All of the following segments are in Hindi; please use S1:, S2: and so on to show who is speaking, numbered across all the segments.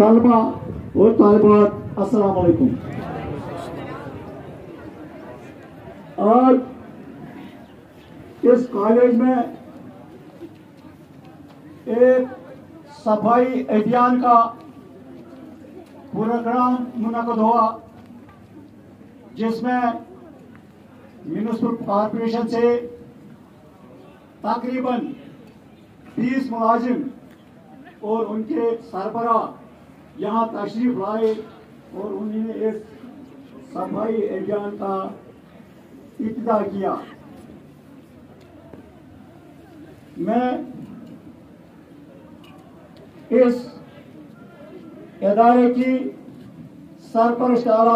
S1: तलबा और तालिबात, अस्सलाम वालेकुम। आज इस कॉलेज में एक सफाई अभियान का प्रोग्राम मुनक़द हुआ, जिसमें म्युनिसिपल कॉरपोरेशन से तकरीबन 30 मुलाजिम और उनके सरबराह यहाँ तशरीफ लाए और उन्होंने इस सफाई अभियान का इब्तिदा किया। मैं इस इदारे की सरपरस्त आला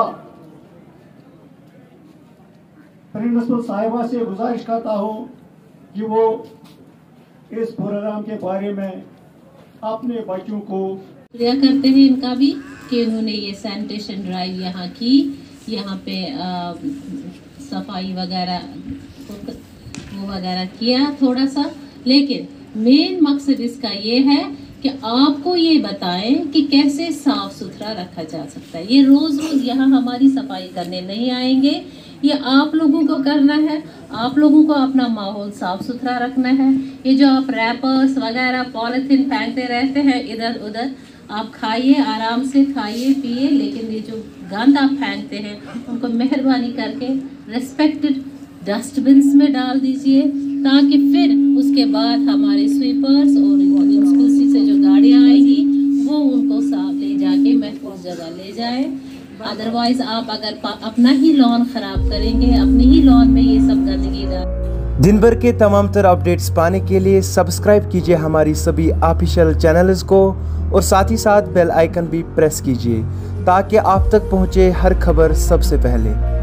S1: प्रिंसिपल साहिबा से गुजारिश करता हूँ कि वो इस प्रोग्राम के बारे में अपने बच्चों को
S2: शुक्रिया करते हैं इनका भी कि उन्होंने ये सैनिटेशन ड्राइव यहाँ की, यहाँ पे सफाई वगैरह वो वगैरह किया थोड़ा सा। लेकिन मेन मकसद इसका ये है कि आपको ये बताएं कि कैसे साफ सुथरा रखा जा सकता है। ये रोज रोज यहाँ हमारी सफाई करने नहीं आएंगे, ये आप लोगों को करना है। आप लोगों को अपना माहौल साफ सुथरा रखना है। ये जो आप रैपर्स वगैरह पॉलिथीन फेंकते रहते हैं इधर उधर, आप खाइए, आराम से खाइए पिए, लेकिन ये जो गंद आप फेंकते हैं उनको मेहरबानी करके रिस्पेक्टेड डस्टबिन्स में डाल दीजिए, ताकि फिर उसके बाद हमारे स्वीपर्स और म्युनिसिपैलिटी से जो गाड़ियाँ आएगी वो उनको साफ ले जाके महफूज जगह ले जाए। अदरवाइज आप अगर अपना ही लॉन खराब करेंगे, अपने ही लॉन में ये सब गंदगी डाल।
S3: दिन भर के तमाम तर अपडेट्स पाने के लिए सब्सक्राइब कीजिए हमारी सभी ऑफिशियल चैनल्स को और साथ ही साथ बेल आइकन भी प्रेस कीजिए ताकि आप तक पहुंचे हर खबर सबसे पहले।